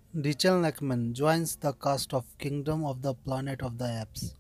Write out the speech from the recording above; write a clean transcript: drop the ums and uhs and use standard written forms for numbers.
Dichen Lachman joins the cast of Kingdom of the Planet of the Apes.